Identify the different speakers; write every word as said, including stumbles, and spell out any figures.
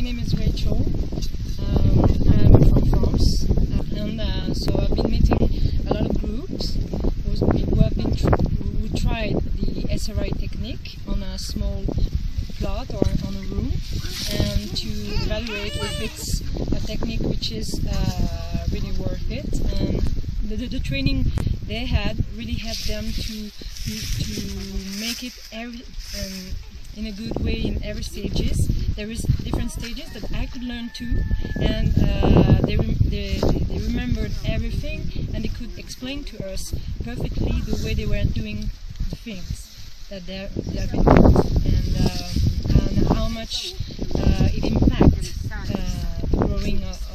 Speaker 1: name is Rachel. Um, I'm from France, and uh, so I've been meeting a lot of groups who have been tr who tried the S R I technique on a small plot or on a room, and to evaluate if it's a technique which is uh, really worth it. And the, the, the training they had really helped them to to make it every, um, in a good way in every stages. There is different stages that I could learn too, and uh, they, rem they, they remembered everything, and they could explain to us perfectly the way they were doing the things that they they have been taught, and, um, and how much uh, it impacts uh, the growing of